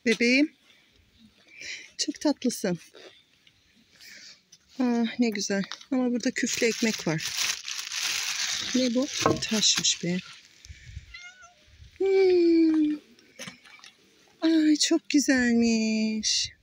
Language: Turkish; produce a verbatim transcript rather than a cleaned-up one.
Bebeğim. Çok tatlısın. Ah ne güzel. Ama burada küflü ekmek var. Ne bu? Taşmış be. Hmm. Ay çok güzelmiş.